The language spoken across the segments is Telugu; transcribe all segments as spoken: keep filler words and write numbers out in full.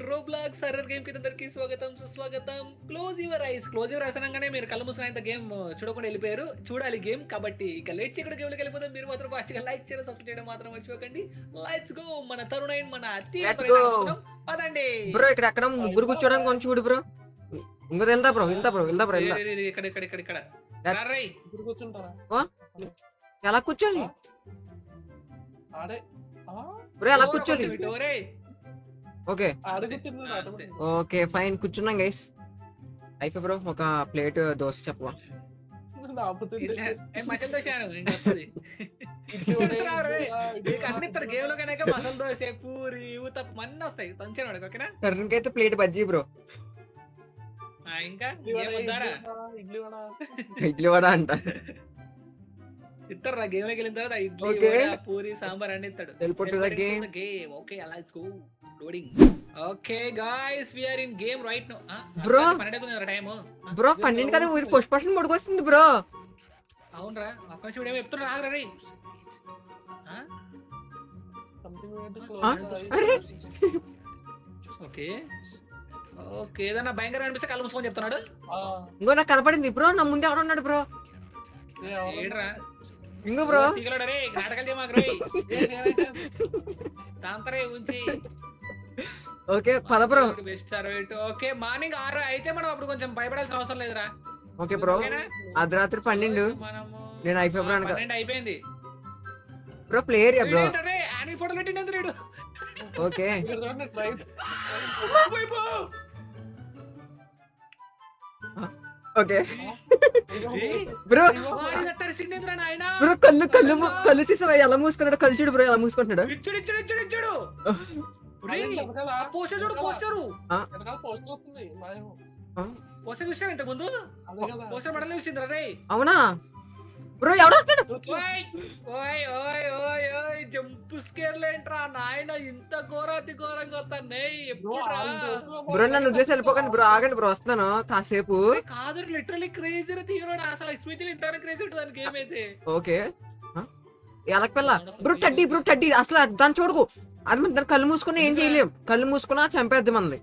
రోబ్లాక్స్ హర్రర్ గేమ్ కి అందరికి స్వాగతం సుస్వాగతం. Close your eyes close your eyes అనగానే మీరు కళ్ళు మూసిన గేమ్ చూడకుండా వెళ్ళిపోయారు. చూడాలి గేమ్ కాబట్టి ఇక లేట్ చేయకుండా గేమ్ లోకి వెళ్ళిపోతే మీరు మాత్రం ఫాస్ట్ గా లైక్ చేయడం సబ్స్క్రైబ్ చేయడం మాత్రం మర్చిపోకండి. Let's go. మన తరుణైన్ మన పదండి బ్రో. ఇక్కడ అక్కడ ముగ్గురు కూర్చోడానికి కొంచెం చూడు బ్రో. ఇంకో వెళ్తా బ్రో వెళ్తా బ్రో వెళ్తా బ్రో ఇక్కడ ఇక్కడ ఇక్కడ ఇక్కడ ఎలా కూర్చోండి బ్రో, ఎలా కూర్చోండి. ఓకే ఓకే ఫైన్ కూర్చున్నాం గైస్. అయిపోయి బ్రో ఒక ప్లేట్ దోశ చెప్పవా? మసాలా దోశ అన్ని గేమ్ లో కనుక మసాలా దోశ పూరి ఊతప్పం అన్ని వస్తాయి. తంచాను ఓకేనా. కర్రీకైతే ప్లేట్ బజ్జీ బ్రో. ఇంకా ఇడ్లీ వడ అంట ఇస్తారా గేమ్ లోకి వెళ్ళిన తర్వాత ఇడ్లీ పూరి సాంబార్ అన్ని ఇస్తాడు. Game okay let's go loading. Okay guys we are in game right now. Bro time bro పన్నెండు కదా ఫస్ట్ పర్సన్ మోడ్కి వస్తుంది బ్రో. అవునరా ఒక్క నిమిషం ఏమో చెప్తున్నా ఆగరా రే. ఓకే ఓకే ఏదన్నా భయంకర అనిపిస్తే కళ్ళు మూసుకొని చెప్తున్నాడు. ఇంకో నాకు కనపడింది బ్రో. నా ముందే ఎవడ ఉన్నాడు బ్రో. ఏడ్రా ఇంకో బ్రో తీగలడు రే. నాటకాలు చేయమాకు రే. తాంతరే ఉంచి ఓకే పద బ్రో. ఓకే మార్నింగ్ ఆరు అయితే మనం అప్పుడు కొంచెం భయపడాల్సిన అవసరం లేదురా. ఓకే బ్రో అర్ధరాత్రి పన్నెండు నేను అయిపోయి బ్రో పన్నెండు అయిపోయింది bro. Play area bro. Annie ఫోటోలు పెట్టింది రేడు. ఓకే ఓకే బ్రో బ్రో కళ్ళు కళ్ళు కళ్ళు చూసావా ఎలా మూసుకున్నాడు? కళ్ళు చూడు బ్రో ఎలా మూసుకుంటున్నాడు. ఇచ్చుడు ఇచ్చుడు ఇచ్చుడు ఇచ్చుడు పోస్టర్ చూడు. పోస్టరు పోస్టర్ చూసావు ఇంతకు ముందు? పోస్టర్ మడలు చూసిందిరా రే. అవునా బ్రో ఎవడు వస్తాడు? జంప్ స్కేర్ లేంట్రా నాయన. ఇంత ఘోరాతి ఘోరంగా వస్తాయి బ్రో. నన్ను వదిలేసి వెళ్ళిపోకండి బ్రో. ఆగండి బ్రో వస్తున్నాను కాసేపు. కాదు లిటరల్లీ క్రేజీ తీయరాడు అసలు. ఎక్స్పెక్ట్ ఇంత క్రేజీ ఉంటుంది దానికి గేమ్ అయితే. ఓకే ఎలక పిల్ల బ్రో. టడ్డీ బ్రో టడ్డీ అసలు దాన్ని చూడకు. అది దాన్ని కళ్ళు మూసుకుని ఏం చేయలేం. కళ్ళు మూసుకున్నా చంపేద్ది మనల్ని.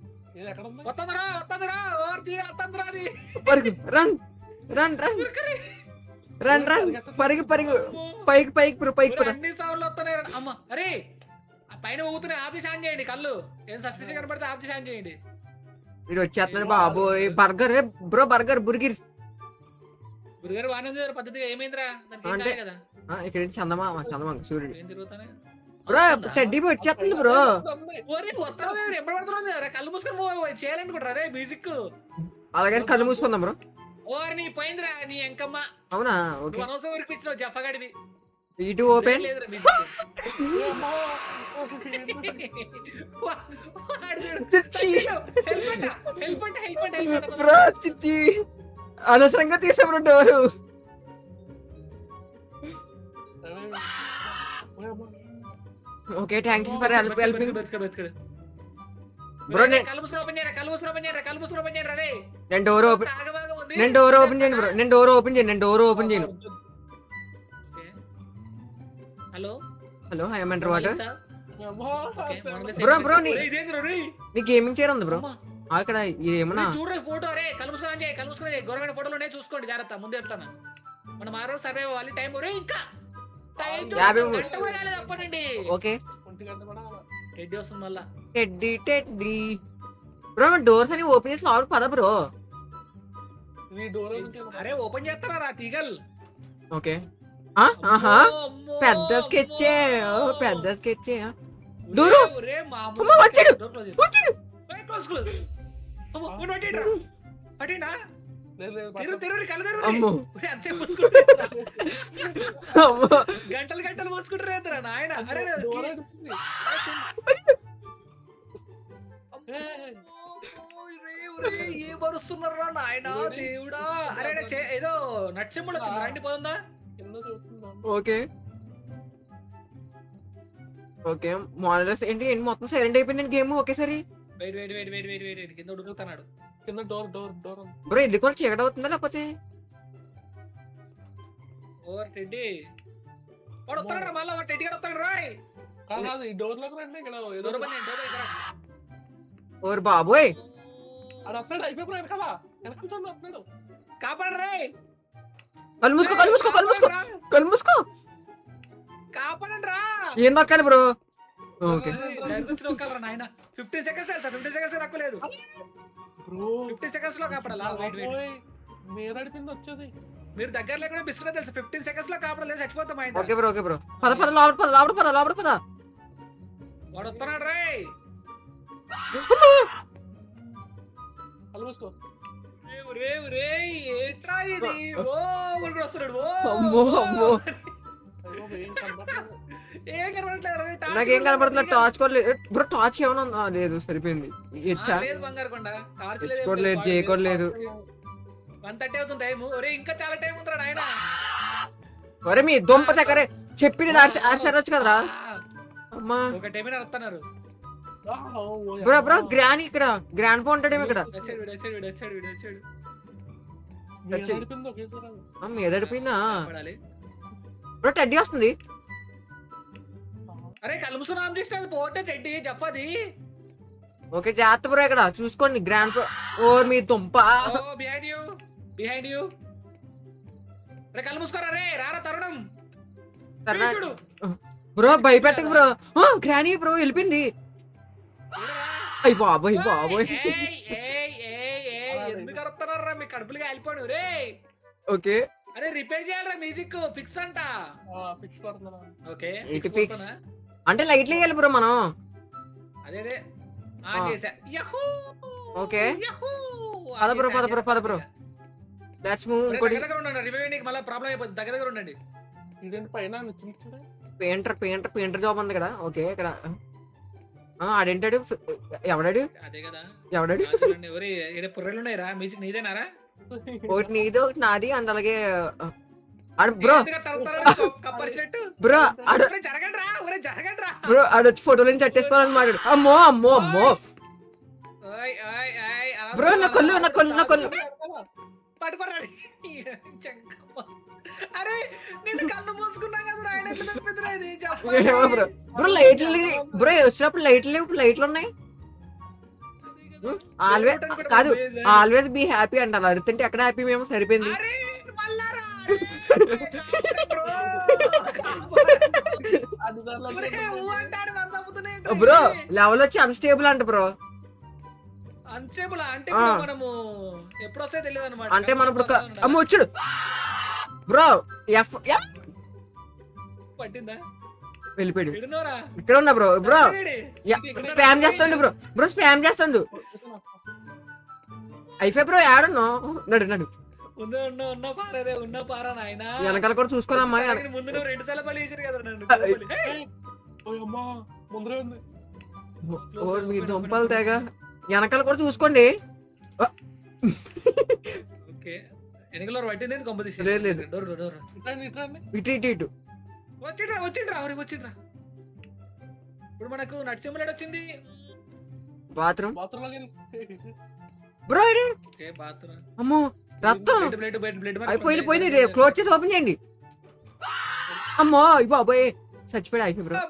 Run run run run run పరిగి పరిగి పైకి పైకి బ్రో పైకి అన్ని సౌండ్లు వస్తున్నాయి. అమ్మ అరే పైన ఊగుతున్నాయి. ఆఫ్ చేసి ఆన్ చేయండి. కళ్ళు ఏం సస్పెన్స్ కనపడితే ఆఫ్ చేసి ఆన్ చేయండి. వీడు వచ్చేస్తున్నాడు బాబోయ్. Burger bro burger burger burger బాగానే పద్ధతిగా. ఏమైందిరా అంటే ఇక్కడ చందమా చందమా చూడండి ఏం తిరుగుతానే బ్రో. టెడ్డీ వచ్చేస్తుంది బ్రో. కళ్ళు మూసుకొని చేయాలనుకుంటారా రే మ్యూజిక్. అలాగే కళ్ళు మూసుకుందాం బ్రో. ఓరి నీ పోయిందిరా నీ ఎంకమ్మ. అవునా ఓకే అనవసరం వరకు ఇచ్చినావు జఫగాడివి. ఇటు ఓపెన్ బ్రో. చిచ్చి అనవసరంగా తీసా bro door. Okay thank you for help helping bro. నేను డోర్ ఓపెన్ నేను డోర్ ఓపెన్ చేయండి బ్రో. నేను డోర్ ఓపెన్ చేయండి. నేను డోర్ ఓపెన్ చేయను. Hello hello I am under water bro. Bro నీ గేమింగ్ చైర్ ఉంది బ్రో అక్కడ. ఏమన్నా చూడండి ఫోటో రే. కలుసుకుని చేయి కలుసుకుని చేయి. గవర్నమెంట్ ఫోటోలు చూసుకోండి జాగ్రత్త. ముందు చెప్తాను మన మారో సర్వే అవ్వాలి. టైం రే ఇంకా చెప్పండి. ఓకే టెడ్డీ వస్తుంది మళ్ళా. Teddy teddy bro. డోర్స్ అని ఓపెన్ చేసి లోపల పద బ్రో. అరే ఓపెన్ చేస్తారా రా తీగల్. ఓకే ఆహా పెద్ద స్కెచ్ పెద్ద స్కెచ్. డోరు వచ్చాడు వచ్చాడు. గంటలు గంటలు మోసుకుంటారు నాయన. ఏ మరుస్తున్నారా నాయన దేవుడా. అరే ఏదో నచ్చంబడి వచ్చింది. రండి పోతుందా. ఓకే ఓకే మానిటర్స్ ఏంటి ఏంటి మొత్తం సైలెంట్ అయిపోయింది గేమ్ ఒకేసారి. Wait wait wait wait wait wait కింద ఉడుకుతున్నాడు. కింద డోర్ డోర్ డోర్ బ్రో. ఎన్ని కాల్ చీకటి అవుతుందా లేకపోతే? ఓవర్ టెడ్డీ వాడు వస్తాడు మళ్ళీ. టెడ్డీ గారు వస్తాడు రాయ్. కాదు ఈ డోర్ లోకి రండి. ఇక్కడ డోర్ పని డోర్ ఇక్కడ ఓర్ బాబోయ్ కాపాడరే కళ్ళు మూసుకో కళ్ళు మూసుకో కళ్ళు మూసుకో కళ్ళు మూసుకో కాపాడండి రా. ఏం నొక్కాలి బ్రో ఓకే నాయన fifteen seconds sir fifteen seconds తక్కువ లేదు ఫిఫ్టీన్ సెకండ్స్ లో కాపాడాలా వెయిట్ వెయిట్ వచ్చేది మీరు దగ్గర లేకుండా బిస్కెట్ తెలుసు ఫిఫ్టీన్ సెకండ్స్ లో కాపాడలేదు చచ్చిపోతాం ఆయన ఓకే బ్రో ఓకే బ్రో పద పద లోపల పద లోపల పద లోపల పద వాడు వస్తున్నాడు రే కలుసుకో రేవ్ రేవ్ రే ఏంట్రా ఇది ఓ ముగ్గురు వస్తున్నాడు ఓ అమ్మో అమ్మో ఏం కనబడట్లేదు రే నాకేం కనపడట్లేదు టార్చ్ కూడా లేదు బ్రో టార్చ్ ఏమైనా ఉందా లేదు సరిపోయింది ఇచ్చా లేదు బంగారు కొండ టార్చ్ హెచ్ కూడా లేదు జే కూడా లేదు వన్ థర్టీ అవుతుంది టైం ఒరే ఇంకా చాలా టైం ఉందిరా నాయన ఒరే మీ దుంప చక్కరే చెప్పింది ఆశరొచ్చు కదరా అమ్మా ఒక టైం వస్తున్నారు బ్రో బ్రో గ్రాని ఇక్కడ గ్రాండ్ పో ఉంటాడేమో ఇక్కడ వచ్చాడు వీడు వచ్చాడు వీడు వచ్చాడు వీడు వచ్చాడు మీద అడిపోయిందా పడాలి బ్రో టెడ్డీ వస్తుంది అరే కలుముసు నామ్ చేసిన పోతే టెడ్డీ చెప్పది ఓకే జాగ్రత్త బ్రో ఇక్కడ చూసుకోండి గ్రాండ్ పో ఓ మీ దుంప ఓ బిహైండ్ యు బిహైండ్ యు రే కలుముసుకోరా రే రారా తరుణం చూడు బ్రో భయపెట్టకు బ్రో గ్రానీ బ్రో వెళ్ళిపోయింది అయ్య బాబోయ్ బాబోయ్ ఎందుకు అరుస్తున్నారా మీ కడుపులుగా వెళ్ళిపోను రే ఓకే అరే రిపేర్ చేయాలరా మ్యూజిక్ ఫిక్స్ అంట ఫిక్స్ కొడుతున్నా ఓకే ఏంటి ఫిక్స్ అంటే లైట్లు వేయాలి బ్రో మనం అదే అదే ఆన్ చేసా యహూ ఓకే యహూ పద బ్రో పద బ్రో పద బ్రో లెట్స్ మూవ్ ఇంకోటి దగ్గర దగ్గర ఉండండి రివైవ్ నీకు మళ్ళీ ప్రాబ్లం అయిపోతుంది దగ్గర దగ్గర ఉండండి ఇదేంటి పైన చిన్న పెయింటర్ పెయింటర్ పెయింటర్ జాబ్ ఉంది ఇక్కడ ఓకే ఇక్కడ ఆడేంటాడు ఎవడాడు అదే కదా ఎవడాడు ఒరే ఇక్కడ పుర్రెలు ఉన్నాయిరా మ్యూజిక్ నీదేనారా ఒకటి నీది ఒకటి నాది అండ్ అలాగే ఆడు బ్రో కప్పరిచినట్టు బ్రో ఆడు జరగండి రా ఒరే జరగండి రా బ్రో ఆడు వచ్చి ఫోటోలు చట్టేసుకోవాలని మాట్లాడు అమ్మో అమ్మో అమ్మో ఓయ్ ఓయ్ ఓయ్ బ్రో నా కొల్లు నా కొల్లు నా కొల్లు పట్టుకోరా అరే నేను కళ్ళు మూసుకున్నా కదా ఆయన ఎట్లా తప్పిద్దురా ఇది బ్రో బ్రో లైట్లు బ్రో వచ్చినప్పుడు లైట్లు లేవు ఇప్పుడు లైట్లు ఉన్నాయి ఆల్వేస్ కాదు ఆల్వేస్ బీ హ్యాపీ అంటారు అడుగుతుంటే ఎక్కడ హ్యాపీ మేము సరిపోయింది బ్రో లెవెల్ వచ్చి అన్స్టేబుల్ అంట బ్రో అన్స్టేబుల్ అంటే మనము ఎప్పుడు వస్తే తెలియదు అనమాట అంటే మనం ఇప్పుడు అమ్మ వచ్చాడు బ్రో ఎఫ్ పట్టిందా వెళ్ళిపోయాడు ఇక్కడ ఉన్నా బ్రో బ్రో స్పామ్ చేస్తాండు బ్రో బ్రో స్పామ్ చేస్తాండు అయిపోయి బ్రో యాడున్నా నడు నడు ఉన్నా ఉన్నా ఉన్నా పారదే ఉన్నా పారా నాయన వెనకాల కూడా చూసుకోనమ్మా ముందు నువ్వు రెండు సార్లు పళ్ళు వేసారు కదా నన్ను ఓ మీ దుంపలు తెగ వెనకాల కూడా చూసుకోండి ఓకే వెనకలో పట్టింది కొంపదీసి లేదు లేదు డోర్ డోర్ ఇటు ఇటు ఇటు వచ్చిండ్రా వచ్చిండ్రా ఎవరికి వచ్చిండ్రా ఇప్పుడు మనకు నడిచిమ్మలాడు వచ్చింది బాత్రూమ్ బాత్రూమ్ బ్రో బాత్రూమ్ అమ్మో రక్తం బ్లడ్ బ్లడ్ బ్లడ్ అయిపోయింది పోయింది క్లోజ్ చేసి ఓపెన్ చేయండి అమ్మో ఇవ్వ అబ్బాయి చచ్చిపోయాడు అయిపోయి బ్రో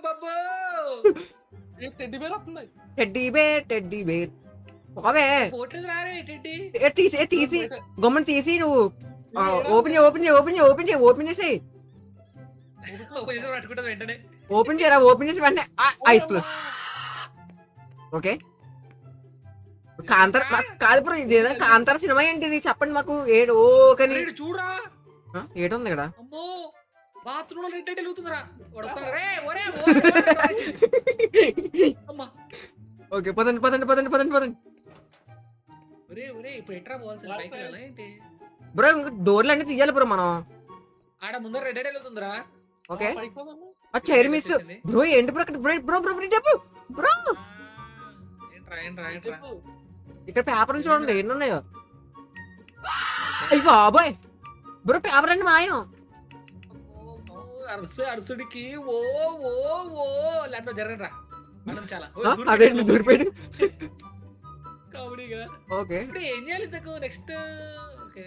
టెడ్డీ బేర్ వస్తుంది టెడ్డీ బేర్ టెడ్డీ బేర్ పోవే ఫోటోస్ రారే టెడ్డీ తీసి తీసి గమ్మని తీసి నువ్వు ఓపెన్ చేయి ఓపెన్ చేయి ఓపెన్ చేయి ఓపెన్ చేయి ఓపెన్ చేసేయి పట్టుకుంటుంది వెంటనే ఓపెన్ చేయరా ఓపెన్ చేసి వెంటనే ఐస్ క్లోజ్ ఓకే కాంతార కాదు బ్రో ఇది కాంతార సినిమా ఏంటిది చెప్పండి మాకు ఏడు ఓకని చూడరా ఏడుంది ఇక్కడ అమ్మో బాత్రూమ్ లో రెడ్ వెలుగుతుందిరా ఓకే పదండి పదండి పదండి పదండి పదండి ఇప్పుడు ఎట్రా పోవాల్సింది బ్రో ఇంకా డోర్లు అన్ని తీయాలి బ్రో మనం ఆడ ముందర రెడ్ వెలుగుతుందిరా ఓకే చైర్ మిస్ బ్రో ఏంటి బ్రో ఇక్కడ బ్రో బ్రో బ్రో బ్రో ఇక్కడ పేపర్లు చూడండి ఎన్ని ఉన్నాయో అయ్యి బాబాయ్ బ్రో పేపర్ అండి మాయం అరుసు అరుసుడికి ఓ ఓ ఓ లేకపోతే జరగరా మనం చాలా అదేంటి దూరిపోయాడు కామెడీగా ఓకే ఇప్పుడు ఏం చేయాలి ఇంతకు నెక్స్ట్ ఓకే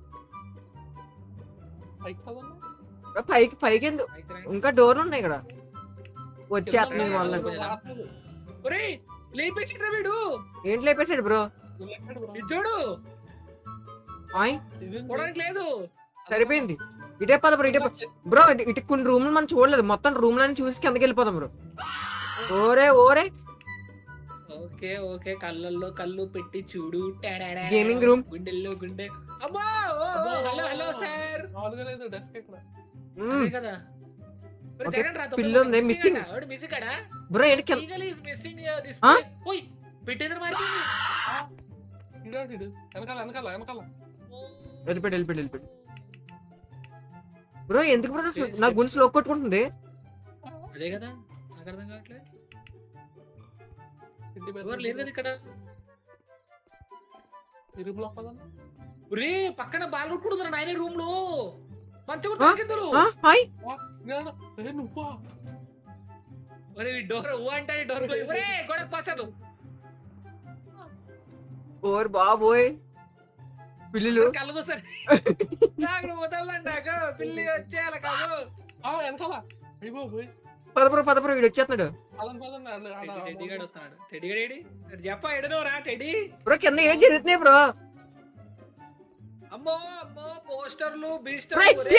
పైకి పైకి ఎందుకు ఇంకా డోర్లు ఉన్నాయి ఇక్కడ వచ్చేస్తుంది వాళ్ళ లేపేసిండ్రా వీడు. ఏంటి లేపేసాడు బ్రో? ఇటు చూడు ఆయ్ పోవడానికి లేదు. సరిపోయింది. ఇటే పద బ్రో, ఇటే బ్రో. ఇటు కొన్ని రూమ్లు మనం చూడలేదు, మొత్తం రూమ్లను చూసి కిందకి వెళ్ళిపోతాం బ్రో. ఓరే ఓరే ఓకే ఓకే కళ్ళల్లో కళ్ళు పెట్టి చూడు. గేమింగ్ రూమ్, గుండెల్లో గుండె. అబ్బా హలో హలో సార్. కదా పిల్ల ఉంది మిస్సింగ్ మిస్సింగ్ కదా బ్రో. ఏంటి మిస్సింగ్ దిస్ ఓయ్ పెట్టేదర మారిపోయింది. వెనకాల వెనకాల వెనకాల వెళ్ళిపోయి వెళ్ళిపోయి వెళ్ళిపోయి బ్రో. ఎందుకు బ్రో నా గుండె స్లో కొట్టుకుంటుంది? అదే కదా నాకు అర్థం కావట్లేదు. ఎవరు లేరు కదా ఇక్కడ. ఒరే పక్కన బాల్ కొట్టుకుంటున్నారు నాయన రూమ్ లో. డోర్ ఓ అంటే డోర్ గొడవ పోసాడు. ఓర్ బాబోయ్ పిల్లులు కళ్ళు మూసారు. నాకు వదలండాక పిల్లి వచ్చేయాల కాదు. వెనకాల పదపురం పదపురం వీడు వచ్చేస్తున్నాడు. టెడ్డీగాడు వస్తున్నాడు. టెడ్డీగాడు ఏడి చెప్ప ఎడనో రా టెడ్డీ. బ్రో కింద ఏం జరుగుతున్నాయి బ్రో? అమ్మో అమ్మో పోస్టర్లు బీస్టర్.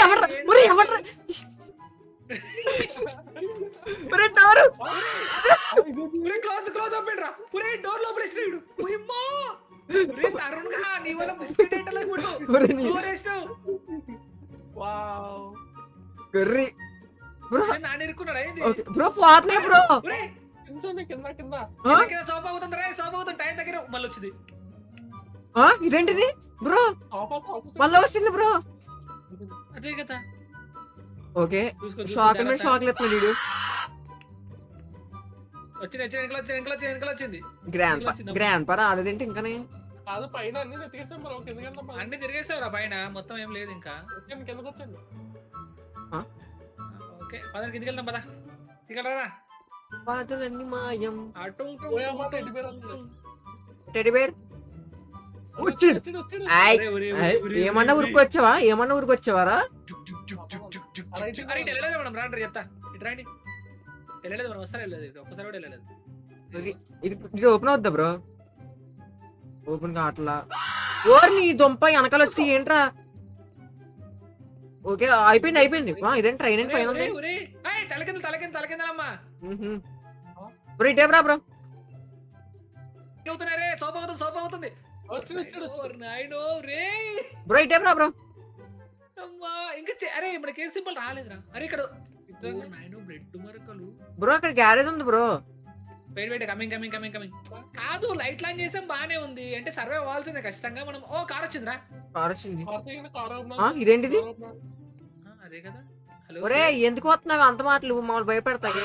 క్లోజ్ క్లోజ్ ఓపెన్ రా. ఒరే డోర్ లోపల వేసినాడు. ఓయమ్మా ఒరే తరుణ్ గా నీ వల్ల బిస్కెట్ ఏంటలా కొట్టు. డోర్ వేసినావు. వావ్ గర్రి బ్రో. నాన్న ఇరుక్కున్నాడా ఏంది? ఓకే బ్రో పోతనే బ్రో. ఒరే కింద కింద కింద కింద సోఫా అవుతుంది రా. సోఫా అవుతుంది. టైం దగ్గర మళ్ళీ వచ్చింది. ఆ ఇదేంటిది బ్రో? మళ్ళీ వచ్చింది బ్రో. అదే కదా. ఓకే షాక్ మీద షాక్ లేస్తున్నాడు వీడు. వచ్చింది వచ్చింది వెనకాల వచ్చింది వెనకాల వచ్చింది వెనకాల వచ్చింది. గ్రాండ్ గ్రాండ్ పా రాలేదేంటి ఇంకానే? కాదు పైన అన్ని తిరిగేసాం బ్రో. కిందకి వెళ్దాం. అన్ని తిరిగేసావు రా పైన. మొత్తం ఏం లేదు ఇంకా. కిందకి వచ్చండి. ఓకే పదకి కిందకి వెళ్దాం. పద దిగలరా. పాటలన్నీ మాయం. అటు టెడ్డీ బేర్ వచ్చింది. ఏమన్నా ఊరికి వచ్చావా? ఏమన్నా ఊరికి వచ్చావారా? వెళ్ళలేదు మనం రాండి చెప్తా. ఇటు రండి. వెళ్ళలేదు మనం వస్తారు. వెళ్ళలేదు ఒక్కసారి కూడా వెళ్ళలేదు. ఇది ఇది ఓపెన్ అవుద్దా బ్రో? ఓపెన్ కావట్లా. ఓర్ నీ దొంప వెనకాల వచ్చి ఏంట్రా? ఓకే అయిపోయింది అయిపోయింది. ఇదేంటి ట్రైన్ పైన ఉంది. తలకింద తలకింద తలకిందమ్మా. బ్రో ఇటే బ్రా బ్రో. అవుతున్నారే సోఫా అవుతుంది సోఫా అవుతుంది. బ్రో ఇటే బ్రా బ్రో. అమ్మా ఇంకా అరే మన కేసు సింబల్ రాలేదురా. అరే ఇక్కడ బ్లడ్ మరకలు. బ్రో అక్కడ గ్యారేజ్ ఉంది bro. Wait wait coming coming coming coming. కాదు లైట్ లాంచ్ చేసాం బానే ఉంది. అంటే సర్వే అవ్వాల్సిందే ఖచ్చితంగా మనం. ఓ కార్ వచ్చిందిరా. కార్ వచ్చింది. ఇదేంటిది? అదే కదా. ఒరే ఎందుకు వస్తున్నావు అంత మాటలు? మమ్మల్ని భయపెడతాయి.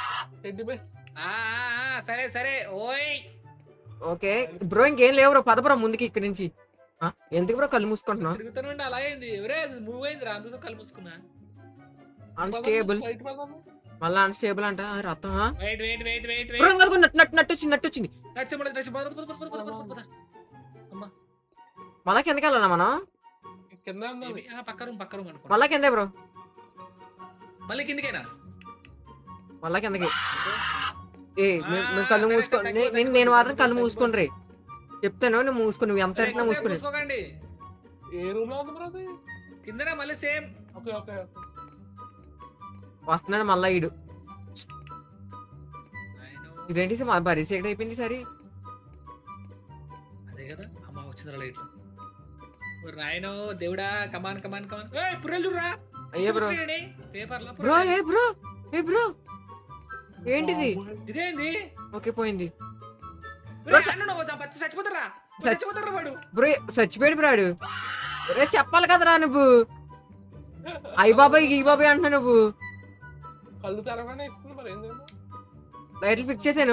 సరే సరే ఓయ్. ఓకే బ్రో ఇంకేం లేవు బ్రో. పద బ్రో ముందుకి ఇక్కడ నుంచి. ఎందుకు బ్రో కళ్ళు మూసుకుంటున్నావు? తిరుగుతానండి అలా అయింది. ఒరే మూవ్ అయిందిరా అందుతో కళ్ళు మూసుకున్నా. అన్స్టేబుల్ మళ్ళీ అన్స్టేబుల్ అంట రథం. Wait wait wait wait bro nut nut nut వచ్చింది నట్టు వచ్చింది. మళ్ళా కిందకి వెళ్ళాలా మనం? పక్క రూమ్ పక్క రూమ్ అనుకో. మళ్ళా కిందే బ్రో. మళ్ళీ కిందకేనా? మళ్ళా కిందకి. ఏ మేము కళ్ళు మూసుకోండి. నేను నేను మాత్రం కళ్ళు మూసుకోండి రే చెప్తాను. నువ్వు మూసుకుని నువ్వు ఎంత తెలిసినా మూసుకుని. కిందనే మళ్ళీ సేమ్. వస్తున్నాడు మళ్ళా ఈడు. ఇదేంటి బరీ సైడ్ అయిపోయింది సరే. అదే కదా అమ్మ వచ్చింది లైట్. రాయనో దేవుడా కమాన్ కమాన్ కమాన్. పుర్రెలు రా. అయ్యే బ్రో పేపర్లో బ్రో. ఏ బ్రో ఏ బ్రో ఏంటిది? ఇదేంది? ఓకే పోయింది. చచ్చిపోతారా వాడు. బ్రో చచ్చిపోయాడు బ్రాడు. రే చెప్పాలి కదరా నువ్వు. అయ్య బాబాయ్ ఈ బాబాయ్ అంటున్నా నువ్వు. కళ్ళు తెరగానే ఇస్తుంది మరి ఏం చేయాలి? లైట్లు ఫిక్స్ చేశాను.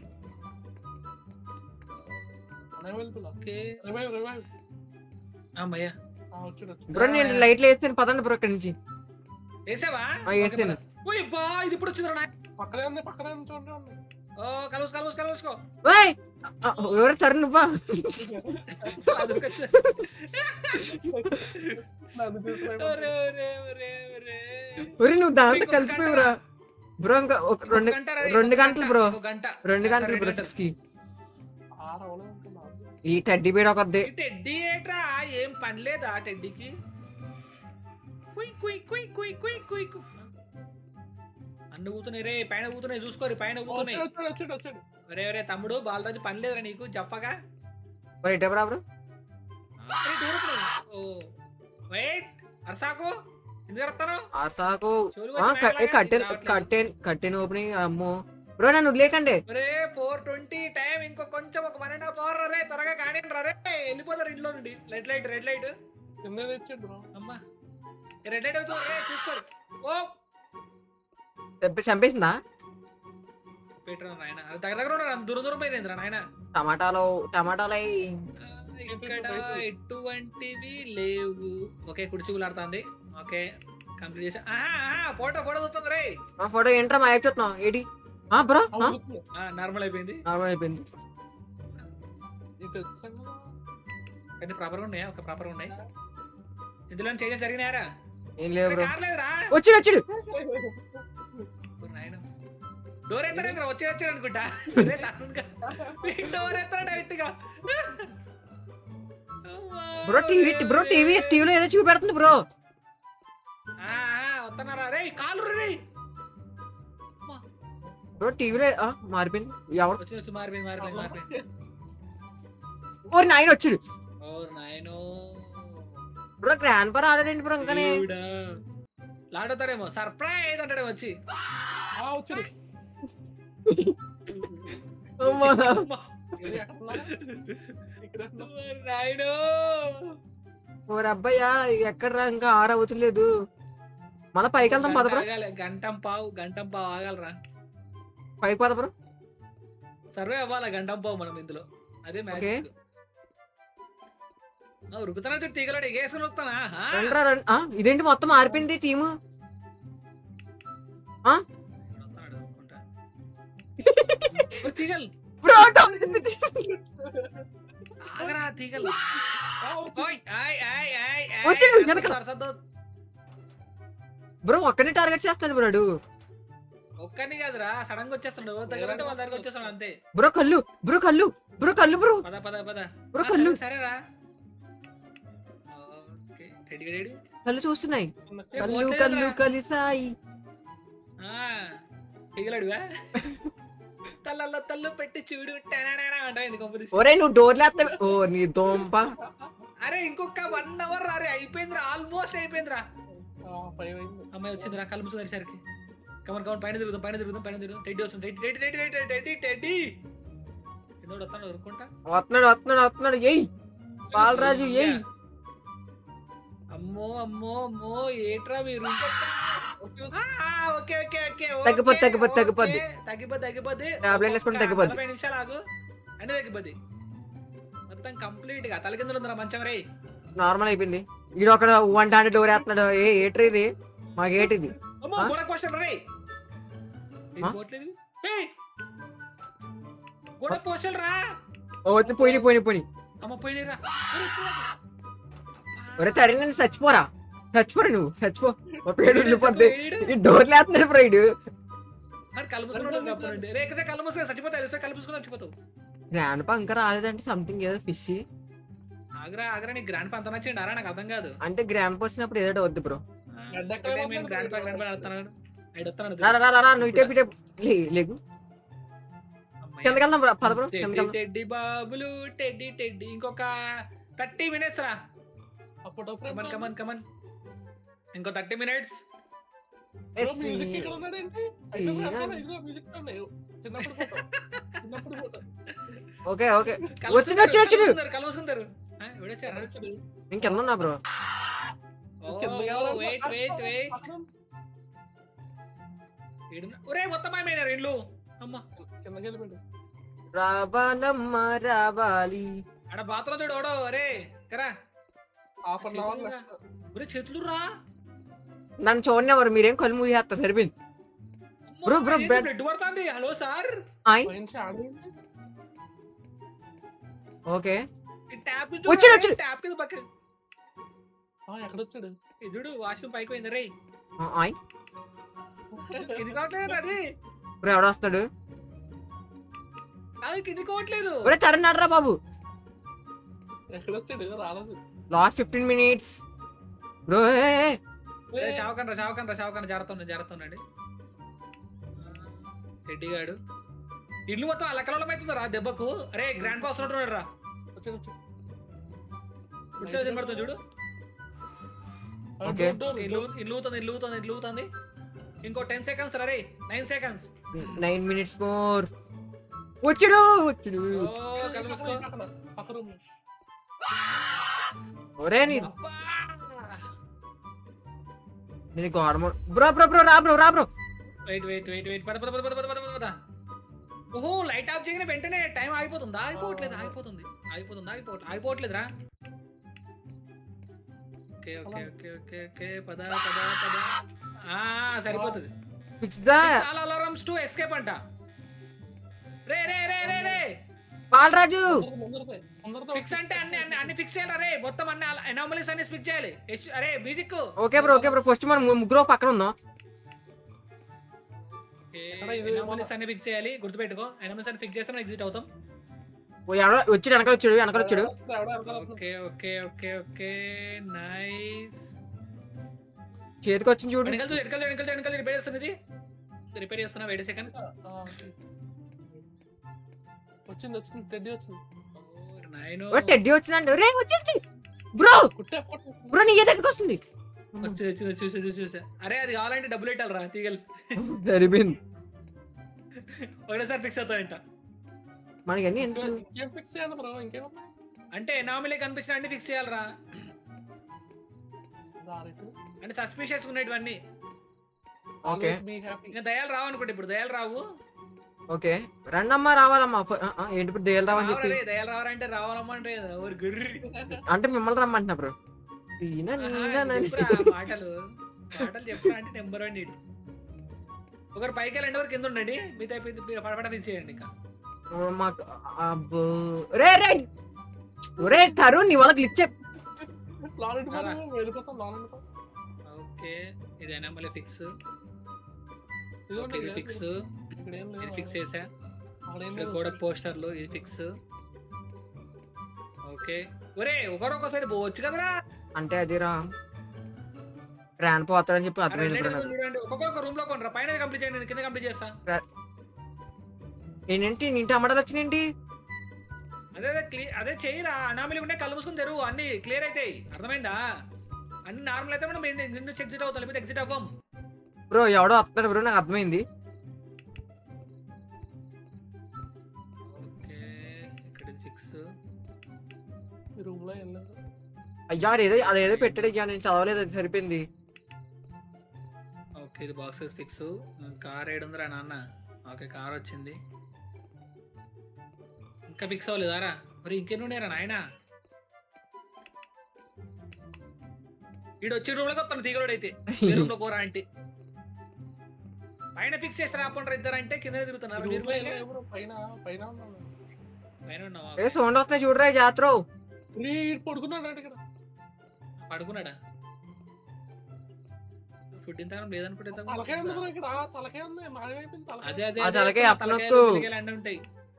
బ్రో నేను లైట్లు వేస్తాను పదండి బ్రో ఇక్కడి నుంచి. వేసావా? వేస్తాను. ఇది ఇప్పుడు వచ్చిందిరా. పక్కనే ఉంది పక్కనే ఉంది చూడండి. ఓ కలుసు కలుసు కలుసుకో. ఎవరు సరే నువ్వా? ఒరే ఒరే ఒరే ఒరే ఒరే నువ్వు దాంట్లో కలిసిపోయావురా. బ్రో ఇంకా ఒక రెండు గంట రా, రెండు ఒక గంటలు బ్రో ఒక గంట రెండు సరే, గంటలు బ్రో రెండు సిక్స్ కి ఆరు అవలే అనుకున్నా. ఈ టెడ్డీ బేర్ ఒకద్ది ఈ టెడ్డీ ఏట్రా ఏం పని లేదా టెడ్డీకి కుయ్ కుయ్ కుయ్ కుయ్ కుయ్ కుయ్ కుయ్. అన్ని ఊతున్నాయి రే, పైన ఊతున్నాయి చూసుకోరు, పైన ఊతున్నాయి. వచ్చాడు వచ్చాడు వచ్చాడు. ఒరే ఒరే తమ్ముడు బాలరాజు పని లేదురా నీకు చెప్పగా. బ్రో ఇటే బ్రా బ్రో అరే, దూరపు. ఓ వెయిట్ అర్సాకు ఎందుకు వస్తాను ఆసాకు చెవులు ఆ, కోసి క- ఏ మేకలాగా కట్టెన్ రావట్లేదు. కట్టెన్ కట్టెన్ ఓపెనింగ్ అమ్మో బ్రో నన్ను వదిలేకండి ఒరే ఫోర్ ట్వంటీ టైం ఇంకో కొంచెం ఒక వన్ అండ్ హాఫ్ అవర్ రే, త్వరగా కానీ రే వెళ్ళిపోతారు ఇంట్లో నుండి. రెడ్ లైట్ రెడ్ లైట్ కింద తెచ్చాడు బ్రో. అమ్మా రెడ్ లైట్ అవుతుంది రే, చూసుకోరు. ఓ చంపే- చంపేసిందా పెట్టరా నాయన, అది దగ్గర దగ్గర ఉన్నాడు, అంత దూరం దూరం పోయినరా నాయన. టమాటాలు టమాటాలు అయి ఇక్కడ ఎటువంటివి లేవు. ఓకే కుడిచిగులు ఆడుతుంది. ఓకే కంప్లీట్ చేసా. ఆహా ఆహా, ఫోటో ఫోటో చూస్తుంది రే. ఆ ఫోటో ఏంట్రా మా యాప్ చూస్తున్నావు ఏడి ఆ బ్రో అవును, గుర్తుంది. నార్మల్ అయిపోయింది నార్మల్ అయిపోయింది ఇటు వచ్చాను కదా. కానీ ప్రాపర్ గా ఉన్నాయా? ఒక ప్రాపర్ ఉన్నాయి. ఇందులో చేంజెస్ జరిగినాయారా? ఏం లేవు బ్రో కార్ లేదురా. వచ్చాడు వచ్చాడు నాయన డోర్ ఎత్తారా? వచ్చి వచ్చాడు అనుకుంటా. డోర్ ఎత్తారా డైరెక్ట్ గా. బ్రో టీవీ బ్రో టీవీ టీవీలో ఏదో చూపెడుతుంది బ్రో వస్తున్నారా రే, కాలు రే. బ్రో టీవీలో ఆ, మారిపోయింది ఎవరు వచ్చి వచ్చి మారిపోయింది మారిపోయింది మారిపోయింది. ఓ నాయన వచ్చాడు ఓ నాయనో బ్రో గ్రాండ్ పర్ ఆడేదేంటి బ్రో ఇంకానే లాడతారేమో సర్ప్రైజ్ అంటాడే వచ్చి. ఆ, వచ్చాడు. అమ్మా. ఇది ఎక్కడ ఉన్నారా? ఇక్కడ ఎక్కడ ఉన్నా? నాయనో ఓ అబ్బాయ్యా ఎక్కడ రా ఇంకా ఆరు అవుతులేదు మళ్ళీ పైకి వెళ్తాం పద బ్రో ఆగాలి, గంటం పావు గంటం పావు ఆగాలరా. పైకి పద బ్రో సర్వే అవ్వాలా గంటం పావు మనం ఇందులో. అదే మ్యాజిక్. ఉరుకుతానా చూడు తీగలాడు ఎగేసుకుని వస్తానా. రండ్రా రండి ఆ, ఇదేంటి మొత్తం మారిపోయింది టీము తీగలు బ్రో ఆగరా తీగలు. ఆ, వచ్చాడు. ఓయ్, ఆయ్, ఆయ్, ఆయ్, ఆయ్. వచ్చాడు, వెనకాల. సరసద్దు. బ్రో ఒక్కనే టార్గెట్ చేస్తాడు బ్రోడు ఒక్కడిని కాదురా, సడన్ గా వచ్చేస్తాడు. దగ్గర ఉంటే వాళ్ళ దగ్గర వచ్చేస్తాడు అంతే. బ్రో కళ్ళు బ్రో కళ్ళు బ్రో కళ్ళు బ్రో పద పద పద. బ్రో ఆ, కళ్ళు సరే, సరేరా. Okay ready ready. కళ్ళు చూస్తున్నాయి ఏ, కళ్ళు పోట్లేదురా. కళ్ళు కలిసాయి ఆ తీగలాడువా? తల్లల్లో తల్లు పెట్టి చూడు టెనడెన అంటాయింది కొంపదీసి. ఒరే నువ్వు డోర్లు వేస్తావు ఓ నీ దోంప అరే ఇంకొక వన్ అవర్ రా రే, అయిపోయిందిరా, ఆల్మోస్ట్ అయిపోయిందిరా. ఆ, పైన అయింది. అమ్మాయి వచ్చిందిరా కళ్ళు మూసుకుని సరికి. కమన్ కమన్ పైన తిరుగుతాం పైన తిరుగుతాం పైన తిరుగుతాం. టెడ్డీ వస్తుంది. Teddy teddy teddy teddy teddy teddy ఎందుకు వస్తాను ఊరుకుంటా. వస్తున్నాడు వస్తున్నాడు వస్తున్నాడు ఎయ్ బాలరాజు ఎయ్ అమ్మో అమ్మో అమ్మో ఏట్రా మీరు. ఆ, ఓకే ఓకే ఓకే ఓకే, తగ్గిపోద్ది, తగ్గిపోద్ది, ఓకే. తగ్గిపోద్ది. తగ్గిపోద్ది తగ్గిపోద్ది. టాబ్లెట్ వేసుకుంటే ఒక్క తగ్గిపోద్ది. నలభై నిమిషాలు ఆగు అంటే తగ్గిపోద్ది మొత్తం కంప్లీట్ గా. తల కింద ఉందిరా మంచం రే. నార్మల్ అయిపోయింది ఈడు అక్కడ వన్ హండ్రెడ్ డోర్ వేస్తున్నాడు ఏ ఏట్రీ ఇది మా గేట్ ఇది అమ్మో ఆ? గోడ పోషన్ రే. ఆ? పోట్లేదు. ఏయ్ గోడ పోషన్ రా. ఓ పోయిన పోయిన పోయి అమ్మ పోయినరా. ఒరే తరి నేను చచ్చిపోరా చచ్చిపోరా నువ్వు చచ్చిపో మా పేరు వెళ్ళిపోద్ది ఈ డోర్లు వేస్తున్నాడు బ్రో ఇడు కళ్ళు మూసుకున్నాడు అప్పుడు నుండి. రే ఎక్కడ కళ్ళు మూసుకుని చచ్చిపోతాయి. కళ్ళు మూసుకుని చచ్చిపోతావు. గ్రాండ్ పా ఇంకా రాలేదంటే సంథింగ్ ఏదో ఫిష్ ఆగ్రా ఆగ్రా నీకు గ్రాండ్ పా అంత నచ్చిండి అరా, నాకు అర్థం కాదు. అంటే గ్రాండ్ పా వచ్చినప్పుడు ఏదో వద్దు బ్రో ఒకటే నేను గ్రాండ్ పా గ్రాండ్ పా ఆడుతున్నాడు. ఐదు వస్తున్నాడు. రా రా రా రా నువ్వు ఇటే పిటే లే- లేకు కిందకి వెళ్దాం బ్రో పద బ్రో కిందకి టెడ్డీ వెళ్దాం టెడ్డీ బాబులు టెడ్డీ టెడ్డీ ఇంకొక థర్టీ మినిట్స్ రా. అప్పుడు కమన్ కమన్ కమన్ ఇంకో థర్టీ మినిట్స్. మ్యూజిక్ ఇక్కడ ఉన్నాడేంటి? అయితే ఈయన- అక్కడ ఇదిగో మ్యూజిక్ ఉన్నాయి. చిన్నప్పుడు ఫోటో చిన్నప్పుడు ఫోటో ఓకే ఓకే వచ్చింది వచ్చింది వచ్చింది కళ్ళు మూసుకుంటారు. ఎవడొచ్చారా? వచ్చాడు. నేను కింద ఉన్నా బ్రో కింద కావాలా? Wait wait wait. ఒరే మొత్తం మాయమైనారు ఇల్లు. అమ్మ కిందకి వెళ్ళిపోయాడు. రావాలమ్మ రావాలి ఆడ బాత్రూమ్ చూడు ఓడో. అరే కరా హాఫ్ అన్ అవర్ చేతులు రా. ఒరే చేతులు రా. నన్ను చూడనివ్వరు మీరేం కళ్ళు మూసేస్తా సరిపోయింది బ్రో, బ్రో, బ్రో. బ్లడ్ పడుతుంది. Hello sir. ఆయ్ పోయించి ఆడింది. ఓకే ఈ ట్యాప్ వచ్చాడు, వచ్చాడు. ట్యాప్ కింద పక్క ఆ, ఎక్కడ వచ్చాడు? ఇదుడు వాష్రూమ్ పైకి పోయింది రే. ఆ, ఆయ్ కింది కావట్లేదు అది. బ్రో ఎవడ వస్తాడు? అది కింది కావట్లేదు. ఒరే చరణ్ ఆడరా బాబు. ఎక్కడ వచ్చాడు రాలేదు. Last fifteen minutes bro. చావకండ్రా చావకండ్రా చావకండ్రా జాగ్రత్త ఉండండి జాగ్రత్త ఉండండి. రెడ్డి గాడు ఇల్లు మొత్తం అలకలం అవుతుంది రా దెబ్బకు. అరే గ్రాండ్ పాస్ ఉంటున్నాడు రా. వచ్చాడు వచ్చాడు. ఉత్సవం తినబడుతుంది చూడు. ఓకే. ఇల్లు ఇల్లు ఊతుంది ఇల్లు ఊతుంది ఇల్లు ఊతుంది. ఇంకో టెన్ సెకండ్స్ రా రే. Nine seconds. Nine minutes more. వచ్చాడు వచ్చాడు. కళ్ళు మూసుకో. పక్క రూమ్. ఒరే నీ నేను గవర్నమెంట్ బ్రో బ్రో బ్రో రా బ్రో రా bro. Wait wait wait wait పద పద పద పద పద పద పద. ఓహో లైట్ ఆఫ్ చేయగానే వెంటనే టైం ఆగిపోతుందా? ఆగిపోవట్లేదు ఆగిపోతుంది ఆగిపోతుంది ఆగిపోవట్లేదు ఆగిపోవట్లేదురా. Okay okay okay okay okay పద పద పద. ఆ సరిపోతుంది. Fix the all alarms to escape అంట. రే రే రే రే రే బాలరాజు. ఫిక్స్ అంటే అన్ని అన్ని అన్ని ఫిక్స్ చేయాలి రే. మొత్తం అన్ని అనామలీస్ అన్ని ఫిక్స్ చేయాలి. అరే music. Okay bro okay bro. First మనం ముగ్గురు పక్కన ఉన్నాం. అనామలీస్ అన్ని ఫిక్స్ చేయాలి. గుర్తుపెట్టుకో అనామలీస్ అన్ని ఫిక్స్ చేస్తే మనం ఎగ్జిట్ అవుతాం. వచ్చాడు వెనకాల వచ్చాడు వెనకాల వచ్చాడు. Okay okay okay okay nice. చేతికి వచ్చింది చూడు. వెనకాల వెనకాల వెనకాల వెనకాల రిపేర్ చేస్తున్నది. రిపేర్ చేస్తున్నా వెయిట్ సెకండ్. వచ్చింది వచ్చింది టెడ్డీ వచ్చింది. నైన్ టెడ్డీ వచ్చిందండి. రే వచ్చేసి బ్రో కుట్టే బ్రో నీ దగ్గరికి వస్తుంది. వచ్చి వచ్చి చూసా చూసా. అరే అది కావాలంటే డబ్బులు పెట్టాలి రా తీగలు. సరిపోయింది. ఒకటేసారి ఫిక్స్ అవుతాయంట. మనకి అన్ని ఎంత ఇంకేం ఫిక్స్ చేయాలి బ్రో? ఇంకేం అంటే ఎనామలీ కనిపించిన అన్ని ఫిక్స్ చేయాలరా. అంటే సస్పిషియస్ ఉన్నటువన్నీ. ఓకే ఇంకా దయాలు రావు అనుకోండి. ఇప్పుడు దయాలు రావు. ఓకే రండమ్మా రావాలమ్మా. ఏంటి ఇప్పుడు దయాలు రావని చెప్పి దయాలు రావాలంటే రావాలమ్మా అంటే గుర్రి అంటే మిమ్మల్ని రమ్మంటున్నా బ్రో. మాటలు మాటలు చెప్తా అంటే నెంబర్ వన్ నీడు. ఒకరు పైకి వెళ్ళండి ఒకరు కింద ఉండండి. మీతో పడపడ ఫిక్స్ చేయండి. ఇంకా మాకు అబ్బో రే రే ఒరే తరుణ్ నీ వాళ్ళకి ఇచ్చే. ఓకే ఇది ఎనామలీ ఫిక్స్. ఇది ఫిక్స్ ఇది ఫిక్స్ చేసా. గోడ పోస్టర్లు ఇది ఫిక్స్. ఓకే ఒరే ఒకరొక సైడ్ పోవచ్చు కదరా. అంటే అది రా ట్రాన్ పోతాడని చెప్పి అర్థమైంది. చూడండి ఒక్కొక్క రూమ్ లో కొనరా. పైన కంప్లీట్ చేయండి. నేను కింద కంప్లీట్ చేస్తా. ఏంటి ఇంటి అమ్మడాలు వచ్చినాయండి. అదే అదే అదే చెయ్యరా. అనామలీ ఉంటే కళ్ళు మూసుకుని తెరువు. అన్ని క్లియర్ అవుతాయి. అర్థమైందా? అన్ని నార్మల్ అయితే మనం నిన్ను ఎగ్జిట్ అవుతాం. లేకపోతే ఎగ్జిట్ అవ్వం. బ్రో ఎవడో వస్తాడు బ్రో నాకు అర్థమైంది. ఓకే ఇక్కడ ఫిక్స్. రూమ్ లో వెళ్ళలేదు. అయ్యా అదేదో అదేదో పెట్టాడు. అయ్యా నేను చదవలేదు. అది సరిపోయింది. ఓకే ఇది బాక్సెస్ ఫిక్స్. కార్ ఏడు ఉందిరా నాన్న. ఓకే కార్ వచ్చింది. ఇంకా ఫిక్స్ అవ్వలేదారా? మరి ఇంకెన్ని ఉన్నాయరా నాయన? ఈడు వచ్చే రూమ్ లోకి వస్తాను తీగలోడు అయితే. రూమ్ లో కూర అంటే పైన ఫిక్స్ చేసి రాకుండా ఇద్దరు అంటే కింద తిరుగుతున్నారు. పైన పైన పైన ఉన్నావా? ఏ సౌండ్ వస్తున్నాయి చూడరా జాతర. పడుకున్నాడు ఇక్కడ. పడుకున్నాడా? ఫుడ్ ఇంత లేదనుకుంటే అదే అదే తలకాయ ఉంటాయి.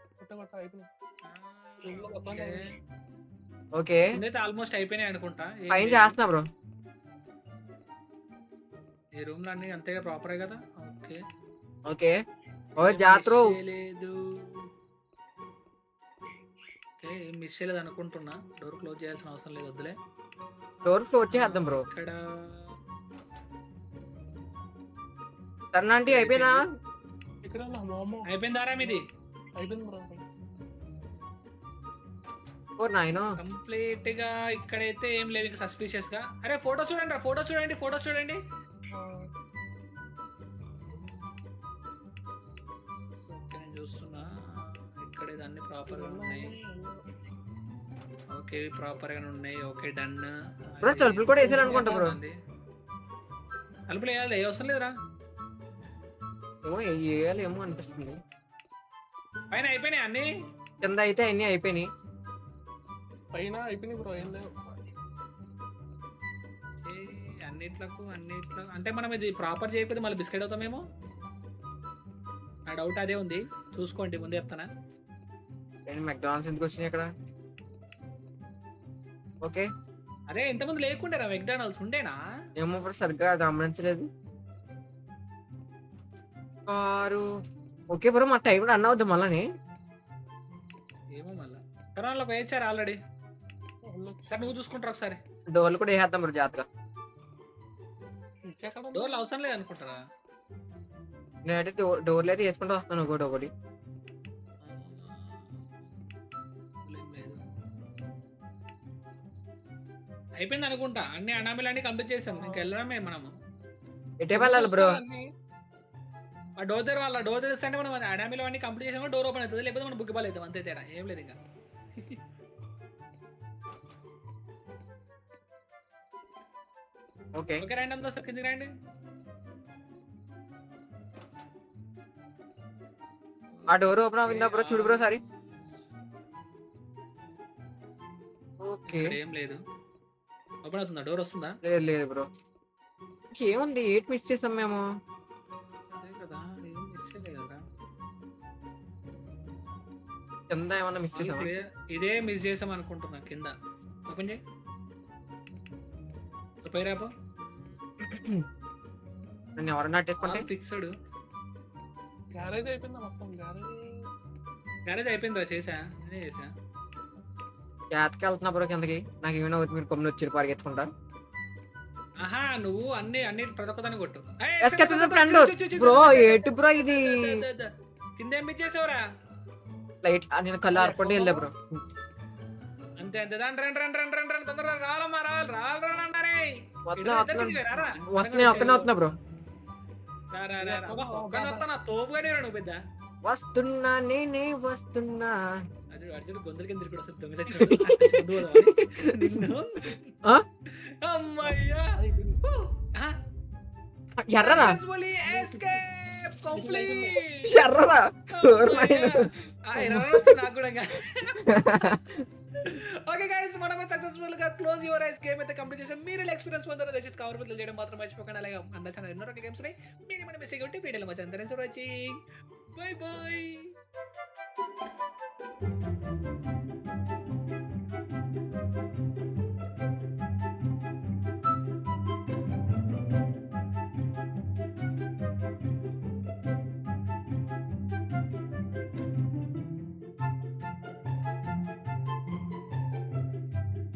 ఓకే ఆల్మోస్ట్ అయిపోయినాయి అనుకుంటా. పైన చేస్తున్నా బ్రో. ఈ రూమ్ లో అన్ని అంతేగా ప్రాపర్ కదా. ఓకే ఓకే ఓ జాతర లేదు. ఓకే ఏం మిస్ చేయలేదు అనుకుంటున్నా. డోర్ క్లోజ్ చేయాల్సిన అవసరం లేదు. వద్దులే డోర్ క్లోజ్ చేద్దాం బ్రో. ఇక్కడ టర్న్ అంటే అయిపోయినా అయిపోయిందారా మీది? అయిపోయింది బ్రో. ఓ నాయనో కంప్లీట్ గా ఇక్కడైతే ఏం లేవు ఇంకా సస్పిషియస్ గా. అరే ఫోటో చూడండి రా. ఫోటో చూడండి ఫోటో చూడండి. నేను చూస్తున్నా ఇక్కడ అన్ని ప్రాపర్ గా ఉన్నాయి. ఓకే ప్రాపర్ గానే ఉన్నాయి. Okay done. బ్రో తలుపులు కూడా వేసారు అనుకుంటా బ్రో. తలుపులు వేయాలి. ఏ అవసరం లేదురా. ఏమో వేయాలి ఏమో అనిపిస్తుంది. పైన అయిపోయినాయి అన్ని. కింద అయితే అన్ని అయిపోయినాయి. పైన అయిపోయినాయి బ్రో. ఏం లేవు. అన్ని ఇట్లకు అన్ని ఇట్లా అంటే మనం ఇది ప్రాపర్ చేయకపోతే మళ్ళీ బిస్కెట్ అవుతామేమో. నా డౌట్ అదే ఉంది, చూసుకోండి ముందే చెప్తానా. మెక్డానల్డ్స్ ఎందుకు వచ్చినాయి ఇక్కడ? ఓకే అరే ఇంతమంది లేకుండే రా మెక్డానల్డ్స్ ఉండేనా? ఏమో బ్రో సరిగ్గా గమనించలేదు. కారు ఓకే బ్రో, మా టైం రన్ అవుద్ది మళ్ళీ. ఏమో మళ్ళీ కరోనాలో వేయించారు ఆల్రెడీ. సరే నువ్వు చూసుకుంటారు ఒకసారి. డోర్లు కూడా వేసేద్దాం బ్రో జాగ్రత్తగా. డోర్లు అవసరం లేదు అనుకుంటారా? నేనైతే డో- డోర్లు అయితే వేసుకుంటూ వస్తాను ఒకటి ఒకటి. ఏం లేదు. అయిపోయింది అనుకుంటా, అన్ని అనామిలు అన్ని కంప్లీట్ చేసాం. ఇంకా వెళ్ళడమే మనము. ఎటే వెళ్ళాలి బ్రో? ఆ డోర్ దగ్గర వాళ్ళ డోర్ తెరిస్తే మనం అనామిలో అన్ని కంప్లీట్ చేసాము, డోర్ ఓపెన్ అవుతుంది. లేకపోతే మనం బుక్ బాల్ అవుతాం, అంతే తేడా ఏం లేదు ఇంకా. ఓకే ఓకే రండి, అందరూ సార్ కిందికి రండి. ఆ డోర్ ఓపెన్ అయిందా బ్రో? చూడు బ్రో సారీ. ఓకే ఇక్కడ ఏం లేదు. ఓపెన్ అవుతుందా? డోర్ వస్తుందా? లేదు లేదు బ్రో. ఏముంది, ఎయిట్ మిస్ చేసాం మేము. అదే కదా, ఏం మిస్ చేయలేదు కదా. కింద ఏమన్నా మిస్ చేసామా? ఇదే- ఇదే మిస్ చేసాం అనుకుంటున్నా. కింద ఓపెన్ చేయి. పోయిరాపో. నన్ను ఎవరన్నా అట్టేసుకుంటే ఫిక్స్డ్ గ్యారేజ్ అయిపోయిందా మొత్తం? గ్యారేజ్ గ్యారేజ్ అయిపోయిందిరా, చేసా నేనే చేసా. జాతకి వెళ్తున్నా బ్రో కిందకి. నాకు ఏమైనా అవుతుంది, మీరు కొమ్మిని వచ్చి పరిగెత్తుకుంటా. ఆహా నువ్వు అన్ని అన్ని ప్రతి ఒక్కదాన్ని కొట్టు. ఏయ్, Escape to the చూ, front చూ, door. చూ, చూ, చూ, బ్రో దా, దా, ఏటు బ్రో ఇది? దా, దా, దా. కింద ఏం మిస్ చేసావురా? లైట్ నేను కళ్ళు ఆర్పండి వెళ్ళా బ్రో. అంతే అంతే. దాని రండి రండి రండి రండి రండి తొందరగా రావాలమ్మా, రావాలి రావాలి రండి అంటారే. వస్తున్నా వస్తున్నా వస్తున్నా నేను ఒక్కనే వస్తున్నా బ్రో. రా రా రా రా. అబ్బా, ఒక్కడిని వస్తానా? తోపుగానే నువ్వు పెద్ద. వస్తున్నా నేనే వస్తున్నా. అర్జుడు అర్జుడు గొంతుల కింద తిరిగి వస్తుంది, దొంగ చచ్చినోడు. ముందు పోదామని. నిన్ను ఆ? అమ్మయ్యా. ఆ? ఎర్రరా Successfully escape complete. ఎర్రరా అమ్మయ్యా. ఆ, ఎర్రరా వచ్చింది నాకు కూడా ఇంకా. ఓకే గైస్, మనమే సక్సెస్ఫుల్ గా క్లోజ్ యువర్ ఐస్ గేమ్ అయితే కంప్లీట్ చేసాం. మీరు ఎక్స్పీరియన్స్ పొందారో దయచేసి కవర్ బదులు చేయడం మాత్రం మర్చిపోకండి. అలాగే అందరి ఛానల్ ఎన్నో రకాల గేమ్స్ ఉన్నాయి, మీరు మన మిస్ అయ్యి ఉంటే వీడియోలో మధ్య అందరూ వచ్చి బై బై.